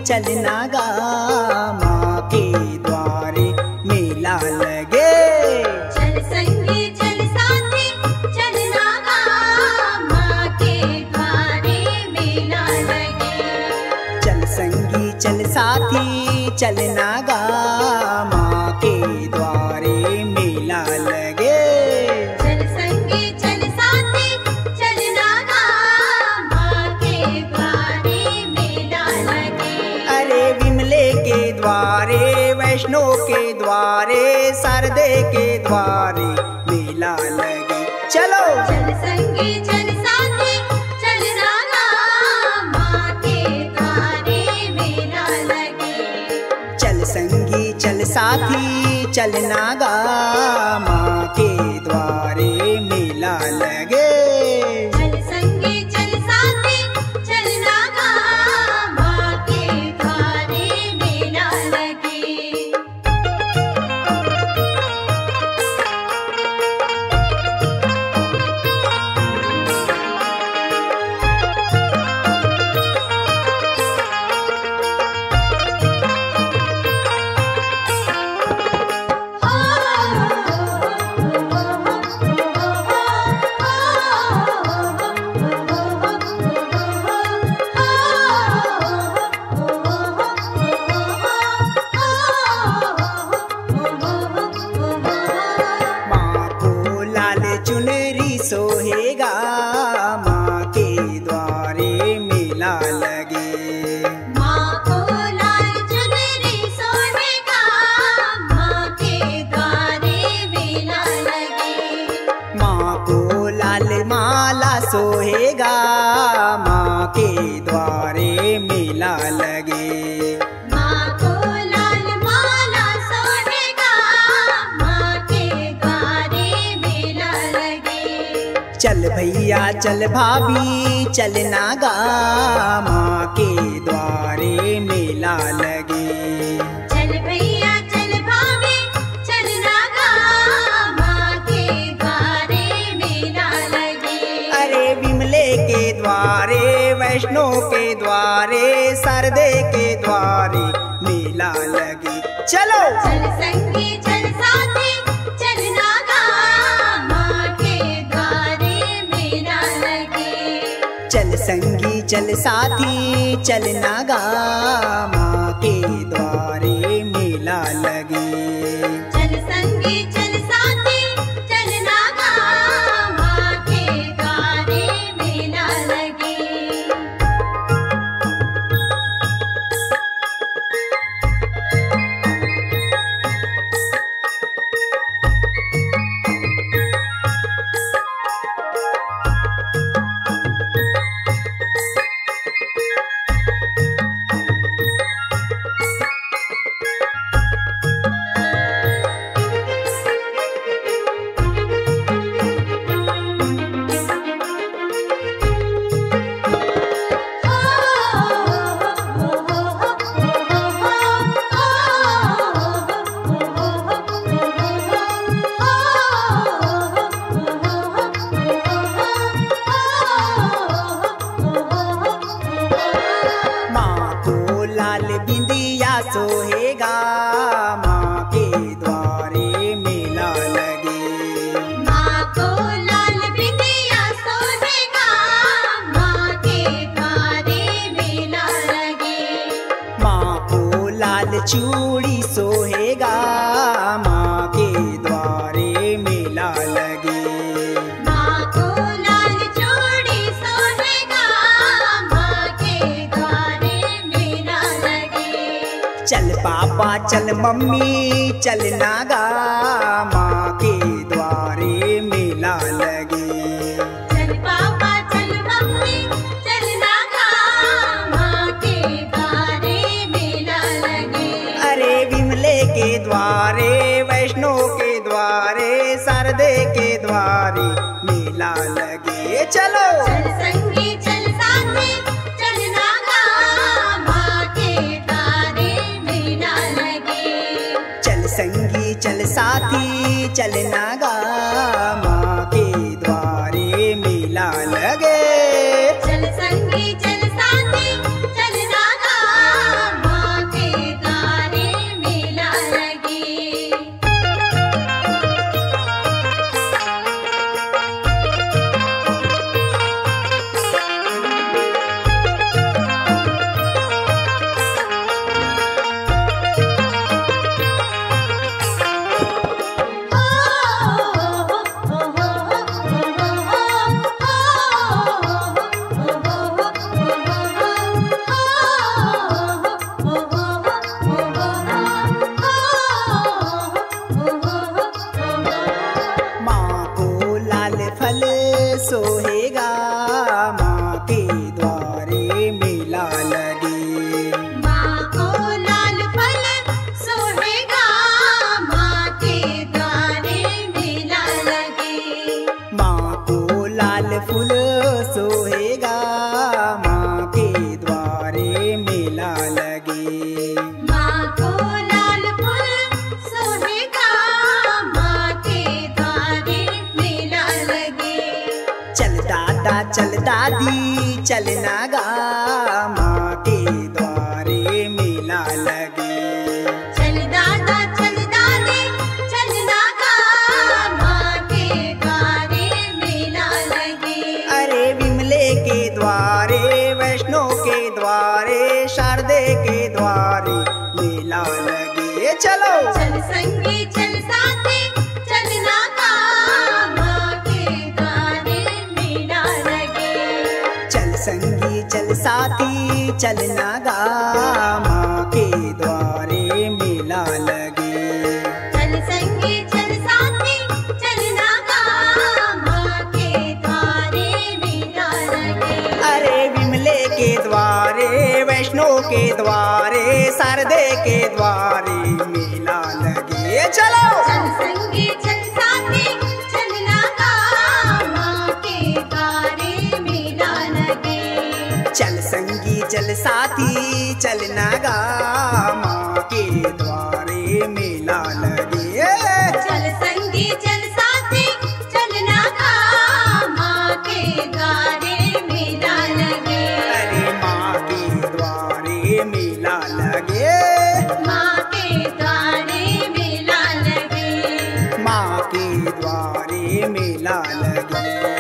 चलना गा माँ के द्वारे मेला लगे। चल संगी चल साथी चलना गा माँ के द्वारे मेला लगे। चल संगी चल साथी चलना गा माँ के द्वारे मेला लगे। चल संगी चल साथी चलना गा माँ के द्वारे मेला लगे। अरे विमले के द्वारे, वैष्णो के द्वारे, शारदे के द्वारे मेला लगे। चलो चल संगी चल साथी चलना गा माँ के द्वारे मेला लगे। चल संगी चल साथी चलना गा माँ के द्वारे मेला लगे। चल संगी चल साथी चलना गा माँ के द्वारे मेला लगे। माँ को लाल चुनरी सोहेगा माँ के द्वारे मेला लगे। माँ को लाल चुनरी सोहेगा माँ के द्वारे मेला लगे। माँ को लाल माला सोहेगा माँ के द्वारे मेला लगे। माँ को लाल माला सोहेगा माँ के द्वारे मेला लगे। चल भैया चल भाभी चलना गा माँ के द्वारे मेला लगे। चल भैया चल भाभी चलना गा माँ के द्वारे मेला लगे। अरे विमले के द्वारे, वैष्णो के द्वारे, शारदे के द्वारे मेला लगे। चलो चल संगी चल साथी चलना गा माँ के द्वारे मेला लगे। चल संगी चल साथी चलना गा माँ के द्वारे मेला लगे। चल संगी चल साथी चलना गा माँ के द्वारे मेला लगे। माँ को लाल बिंदिया सोहेगा माँ के द्वारे मेला लगे। माँ को लाल बिंदिया सोहेगा माँ के द्वारे मेला लगे। माँ को लाल चूड़ी सोहेगा माँ के द्वारे मेला लगे। माँ को लाल चूड़ी सोहेगा माँ के द्वारे मेला लगे। चल पापा चल मम्मी चलना गा माँ के द्वारे मेला लगे। चल पापा चल मम्मी चलना गा माँ के द्वारे मेला लगे। अरे विमले के द्वारे, वैष्णो के द्वारे, शारदे के द्वारे मेला लगे। चलो चल संगी चल साथी चलना गा माँ के द्वारे मेला लगे। चल संगी चल साथी चलना गा माँ के द्वारे मेला लगे। चल संगी चल साथी चलना गा सोहेगा माँ के द्वारे मेला लगे। माँ को लाल फल सोहेगा माँ के द्वारे मेला लगे। माँ को लाल फूल सोहेगा माँ के द्वारे मेला लगे। माँ को लाल फूल सोहेगा माँ के द्वारे मेला लगे। चल दादा चल दादी चलना गा माँ के द्वारे मेला लगे। चल दादा चल दादी चलना गा माँ के द्वारे मेला लगे। अरे विमले के द्वारे वैष्णो के द्वारे शारदे के द्वारे मेला लगे। चलो चल संगी चल साथी चलना गा माँ के द्वारे मेला लगे। चल संगी चल साथी चलना गा माँ के द्वारे मेला लगे। चल संगी चल साथी चलना गा माँ के द्वारे मेला लगे। अरे विमले के द्वारे वैष्णो के द्वारे शारदे के द्वारे मेला लगे। चलो चल संगी चल साथी चलना गा माँ के द्वारे मेला लगे। चल संगी चल साथी चलना गा माँ के द्वारे मेला लगे। चल संगी चल साथी चलना गा माँ के द्वारे मेला लगे। अरे माँ के द्वारे मेला लगे। माँ के द्वारे मेला लगे। माँ के द्वारे मेला लगे।